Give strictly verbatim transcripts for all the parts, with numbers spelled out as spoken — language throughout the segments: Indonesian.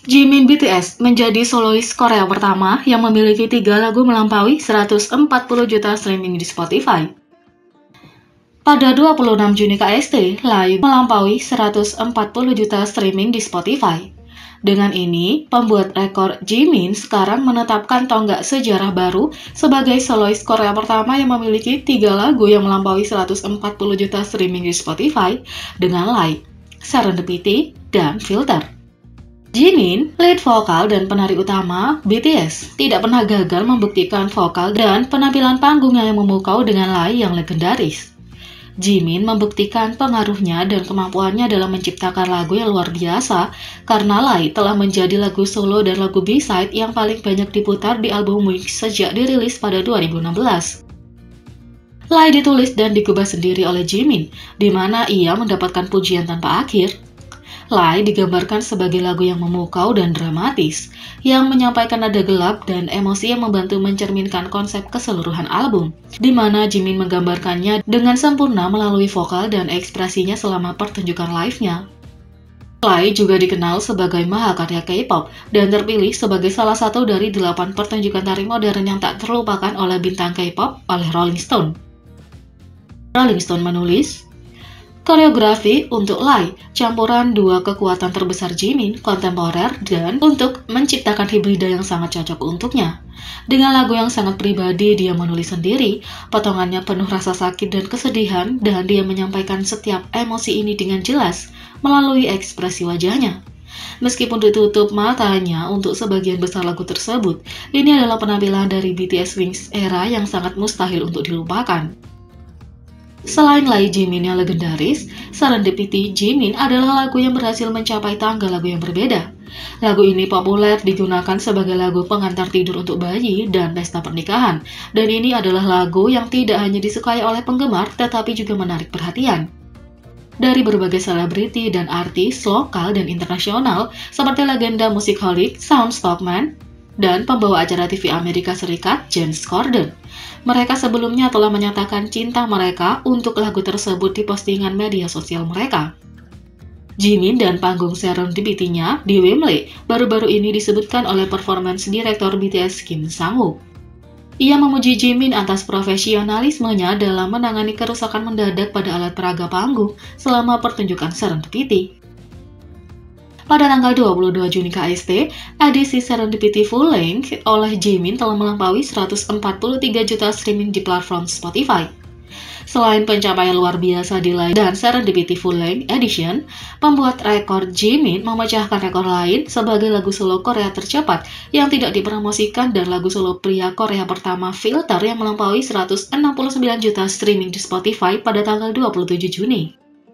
Jimin B T S menjadi solois Korea pertama yang memiliki tiga lagu melampaui seratus empat puluh juta streaming di Spotify. Pada dua puluh enam Juni K S T, Live melampaui seratus empat puluh juta streaming di Spotify. Dengan ini, pembuat rekor Jimin sekarang menetapkan tonggak sejarah baru sebagai solois Korea pertama yang memiliki tiga lagu yang melampaui seratus empat puluh juta streaming di Spotify dengan Live, Serendipity, dan Filter. Jimin, lead vokal dan penari utama B T S, tidak pernah gagal membuktikan vokal dan penampilan panggungnya yang memukau dengan lay yang legendaris. Jimin membuktikan pengaruhnya dan kemampuannya dalam menciptakan lagu yang luar biasa karena Lay telah menjadi lagu solo dan lagu B-side yang paling banyak diputar di album Wings sejak dirilis pada dua ribu enam belas. Lay ditulis dan digubah sendiri oleh Jimin, di mana ia mendapatkan pujian tanpa akhir. Lay digambarkan sebagai lagu yang memukau dan dramatis, yang menyampaikan nada gelap dan emosi yang membantu mencerminkan konsep keseluruhan album, di mana Jimin menggambarkannya dengan sempurna melalui vokal dan ekspresinya selama pertunjukan live-nya. Lay juga dikenal sebagai mahakarya K-pop dan terpilih sebagai salah satu dari delapan pertunjukan tari modern yang tak terlupakan oleh bintang K-pop oleh Rolling Stone. Rolling Stone menulis, koreografi untuk Lay, campuran dua kekuatan terbesar Jimin, kontemporer dan untuk menciptakan hibrida yang sangat cocok untuknya. Dengan lagu yang sangat pribadi, dia menulis sendiri, potongannya penuh rasa sakit dan kesedihan, dan dia menyampaikan setiap emosi ini dengan jelas melalui ekspresi wajahnya. Meskipun ditutup matanya untuk sebagian besar lagu tersebut, ini adalah penampilan dari B T S Wings era yang sangat mustahil untuk dilupakan. Selain Lay Jimin yang legendaris, Serendipity Jimin adalah lagu yang berhasil mencapai tangga lagu yang berbeda. Lagu ini populer digunakan sebagai lagu pengantar tidur untuk bayi dan pesta pernikahan, dan ini adalah lagu yang tidak hanya disukai oleh penggemar, tetapi juga menarik perhatian dari berbagai selebriti dan artis lokal dan internasional, seperti legenda musik-holic Shawn Stockman dan pembawa acara T V Amerika Serikat James Corden. Mereka sebelumnya telah menyatakan cinta mereka untuk lagu tersebut di postingan media sosial mereka. Jimin dan panggung Serendipity-nya di Wembley baru-baru ini disebutkan oleh performance director B T S Kim Sang-wook. Ia memuji Jimin atas profesionalismenya dalam menangani kerusakan mendadak pada alat peraga panggung selama pertunjukan Serendipity. Pada tanggal dua puluh dua Juni K S T, edisi Serendipity Full Length oleh Jimin telah melampaui seratus empat puluh tiga juta streaming di platform Spotify. Selain pencapaian luar biasa di Live dan Serendipity Full Length Edition, pembuat rekor Jimin memecahkan rekor lain sebagai lagu solo Korea tercepat yang tidak dipromosikan dan lagu solo pria Korea pertama Filter yang melampaui seratus enam puluh sembilan juta streaming di Spotify pada tanggal dua puluh tujuh Juni.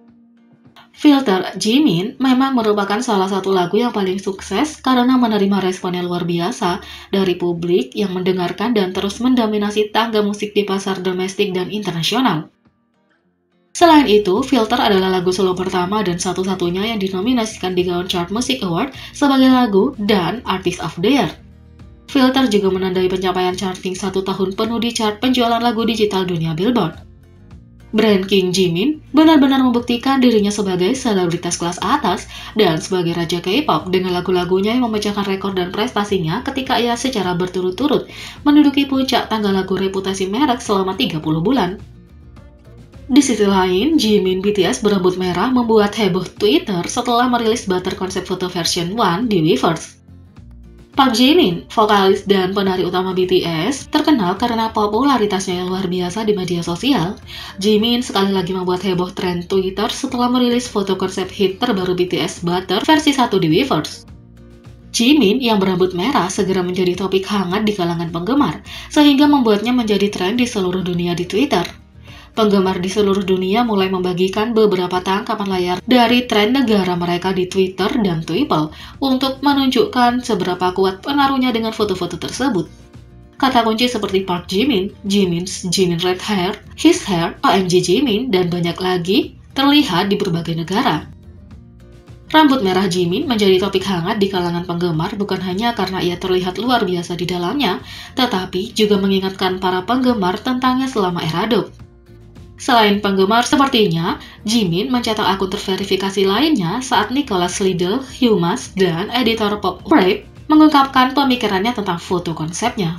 Filter Jimin memang merupakan salah satu lagu yang paling sukses karena menerima respon yang luar biasa dari publik yang mendengarkan dan terus mendominasi tangga musik di pasar domestik dan internasional. Selain itu, Filter adalah lagu solo pertama dan satu-satunya yang dinominasikan di Gaon Chart Music Award sebagai lagu dan Artist of the Year. Filter juga menandai pencapaian charting satu tahun penuh di chart penjualan lagu digital dunia Billboard. Brand King Jimin benar-benar membuktikan dirinya sebagai selebritas kelas atas dan sebagai raja K-pop dengan lagu-lagunya yang memecahkan rekor dan prestasinya ketika ia secara berturut-turut menduduki puncak tangga lagu reputasi merek selama tiga puluh bulan. Di sisi lain, Jimin B T S berambut merah membuat heboh Twitter setelah merilis Butter konsep foto version one di Weverse. Park Jimin, vokalis dan penari utama B T S, terkenal karena popularitasnya yang luar biasa di media sosial. Jimin sekali lagi membuat heboh tren Twitter setelah merilis foto konsep hit terbaru B T S Butter versi satu di Weverse. Jimin yang berambut merah segera menjadi topik hangat di kalangan penggemar, sehingga membuatnya menjadi tren di seluruh dunia di Twitter. Penggemar di seluruh dunia mulai membagikan beberapa tangkapan layar dari tren negara mereka di Twitter dan Twitter untuk menunjukkan seberapa kuat pengaruhnya dengan foto-foto tersebut. Kata kunci seperti Park Jimin, Jimin's Jimin Red Hair, His Hair, O M G Jimin, dan banyak lagi terlihat di berbagai negara. Rambut merah Jimin menjadi topik hangat di kalangan penggemar bukan hanya karena ia terlihat luar biasa di dalamnya, tetapi juga mengingatkan para penggemar tentangnya selama era dub. Selain penggemar sepertinya, Jimin mencetak akun terverifikasi lainnya saat Nicholas Liddell, Humas, dan editor Pop Rap mengungkapkan pemikirannya tentang foto konsepnya.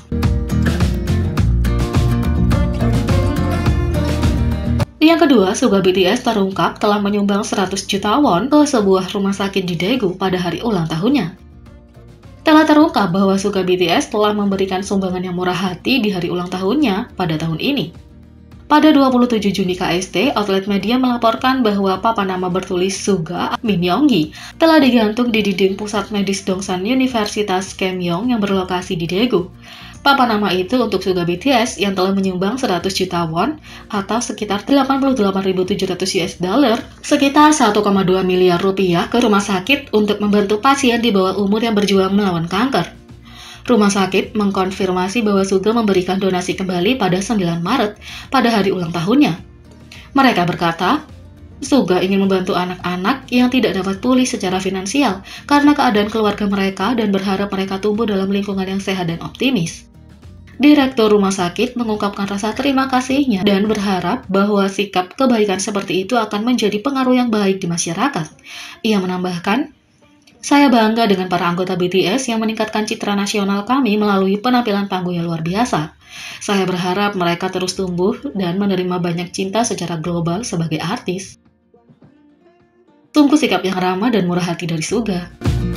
Yang kedua, Suga B T S terungkap telah menyumbang seratus juta won ke sebuah rumah sakit di Daegu pada hari ulang tahunnya. Telah terungkap bahwa Suga B T S telah memberikan sumbangan yang murah hati di hari ulang tahunnya pada tahun ini. Pada dua puluh tujuh Juni K S T, outlet media melaporkan bahwa papan nama bertulis Suga Min Young-gi telah digantung di dinding pusat medis Dongsan Universitas Keimyong yang berlokasi di Daegu. Papan nama itu untuk Suga B T S yang telah menyumbang seratus juta won atau sekitar delapan puluh delapan ribu tujuh ratus US dollar, sekitar satu koma dua miliar rupiah ke rumah sakit untuk membantu pasien di bawah umur yang berjuang melawan kanker. Rumah sakit mengkonfirmasi bahwa Suga memberikan donasi kembali pada sembilan Maret pada hari ulang tahunnya. Mereka berkata, Suga ingin membantu anak-anak yang tidak dapat pulih secara finansial karena keadaan keluarga mereka dan berharap mereka tumbuh dalam lingkungan yang sehat dan optimis. Direktur rumah sakit mengungkapkan rasa terima kasihnya dan berharap bahwa sikap kebaikan seperti itu akan menjadi pengaruh yang baik di masyarakat. Ia menambahkan, "Saya bangga dengan para anggota B T S yang meningkatkan citra nasional kami melalui penampilan panggung yang luar biasa. Saya berharap mereka terus tumbuh dan menerima banyak cinta secara global sebagai artis." Sungguh sikap yang ramah dan murah hati dari Suga.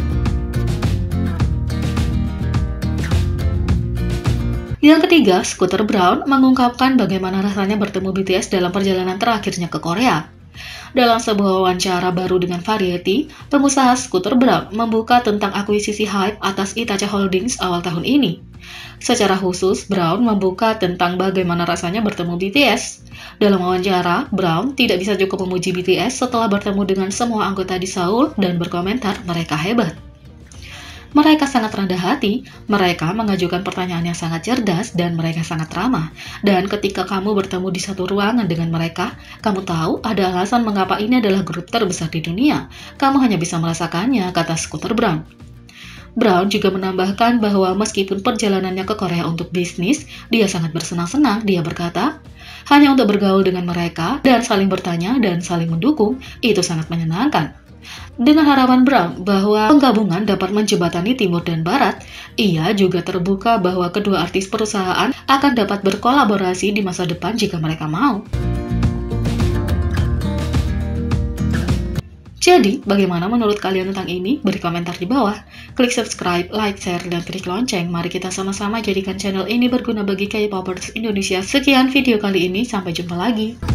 Yang ketiga, Scooter Braun mengungkapkan bagaimana rasanya bertemu B T S dalam perjalanan terakhirnya ke Korea. Dalam sebuah wawancara baru dengan Variety, pengusaha Scooter Braun membuka tentang akuisisi Hype atas Itachi Holdings awal tahun ini. Secara khusus, Braun membuka tentang bagaimana rasanya bertemu B T S. Dalam wawancara, Braun tidak bisa cukup memuji B T S setelah bertemu dengan semua anggota di Seoul dan berkomentar mereka hebat. Mereka sangat rendah hati, mereka mengajukan pertanyaan yang sangat cerdas, dan mereka sangat ramah. Dan ketika kamu bertemu di satu ruangan dengan mereka, kamu tahu ada alasan mengapa ini adalah grup terbesar di dunia. Kamu hanya bisa merasakannya, kata Scooter Braun. Braun juga menambahkan bahwa meskipun perjalanannya ke Korea untuk bisnis, dia sangat bersenang-senang. Dia berkata, hanya untuk bergaul dengan mereka, dan saling bertanya dan saling mendukung, itu sangat menyenangkan. Dengan harapan Braun bahwa penggabungan dapat menjembatani Timur dan Barat, ia juga terbuka bahwa kedua artis perusahaan akan dapat berkolaborasi di masa depan jika mereka mau. Jadi, bagaimana menurut kalian tentang ini? Beri komentar di bawah. Klik subscribe, like, share, dan klik lonceng. Mari kita sama-sama jadikan channel ini berguna bagi K-popers Indonesia. Sekian video kali ini, sampai jumpa lagi.